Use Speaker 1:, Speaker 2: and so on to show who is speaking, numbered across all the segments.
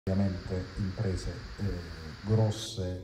Speaker 1: Ovviamente imprese grosse,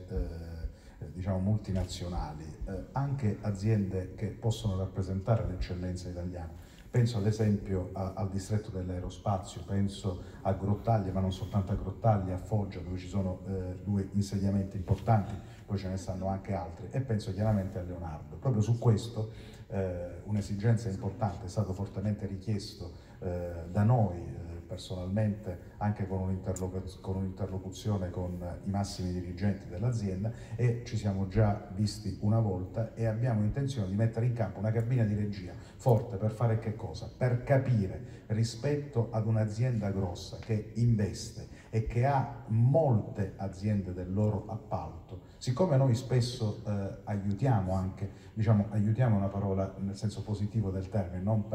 Speaker 1: diciamo multinazionali, anche aziende che possono rappresentare l'eccellenza italiana. Penso ad esempio al distretto dell'aerospazio, penso a Grottaglie, ma non soltanto a Grottaglie, a Foggia, dove ci sono due insediamenti importanti, poi ce ne stanno anche altri, e penso chiaramente a Leonardo. Proprio su questo un'esigenza importante è stato fortemente richiesto da noi personalmente, anche con un'interlocuzione con i massimi dirigenti dell'azienda, e ci siamo già visti una volta e abbiamo intenzione di mettere in campo una cabina di regia forte per fare che cosa? Per capire, rispetto ad un'azienda grossa che investe e che ha molte aziende del loro appalto, siccome noi spesso aiutiamo anche, diciamo aiutiamo è una parola nel senso positivo del termine, non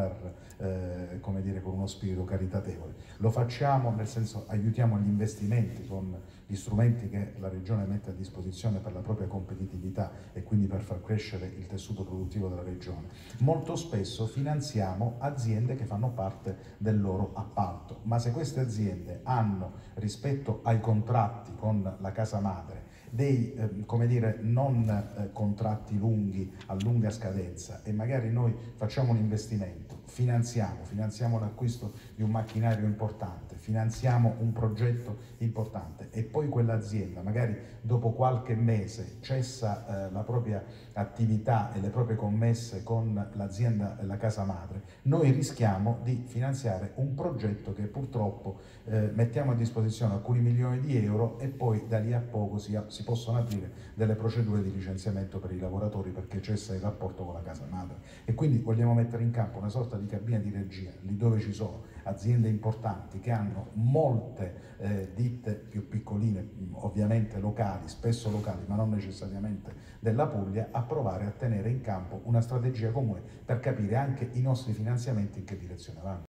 Speaker 1: per come dire, con uno spirito caritatevole, lo facciamo nel senso aiutiamo gli investimenti con gli strumenti che la Regione mette a disposizione per la propria competitività e quindi per far crescere il tessuto produttivo della Regione. Molto spesso finanziamo aziende che fanno parte del loro appalto, ma se queste aziende hanno rispetto ai contratti con la casa madre dei come dire, non contratti lunghi a lunga scadenza, e magari noi facciamo un investimento, finanziamo l'acquisto di un macchinario importante, finanziamo un progetto importante e poi quell'azienda magari dopo qualche mese cessa la propria attività e le proprie commesse con l'azienda e la casa madre, noi rischiamo di finanziare un progetto che purtroppo mettiamo a disposizione alcuni milioni di euro e poi da lì a poco si possono aprire delle procedure di licenziamento per i lavoratori perché cessa il rapporto con la casa madre. E quindi vogliamo mettere in campo una sorta di cabina di regia lì dove ci sono aziende importanti che hanno molte ditte più piccoline, ovviamente locali, spesso locali, ma non necessariamente della Puglia, a provare a tenere in campo una strategia comune per capire anche i nostri finanziamenti in che direzione vanno.